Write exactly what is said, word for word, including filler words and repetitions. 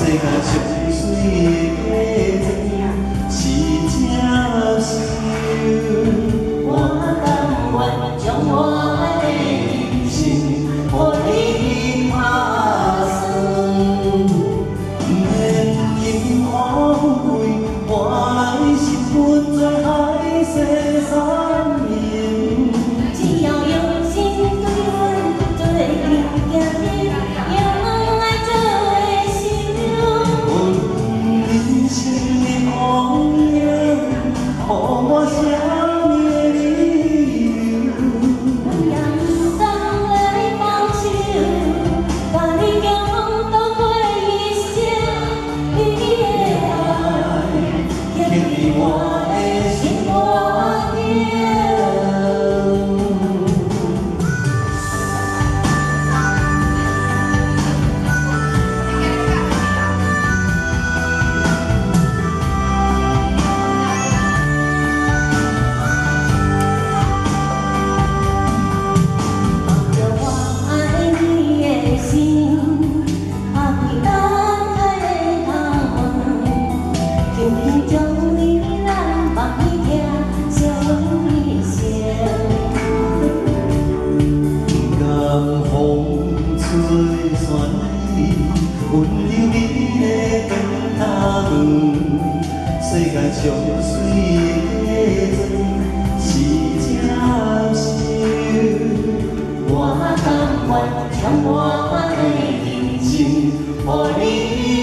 世界上水的花是接受。我甘愿将我的人生，予你打算，不免因花富贵，换来心分最海誓山盟。只要用心对阮做人行日，用爱做的心。阮人生的风景，予我啥物的理由？阮甘当来放手，甲你共度过一生，你的爱刻在我的心肝顶。温柔你的长头毛，世界上水的花是接受。我甘愿将我的人生，予你。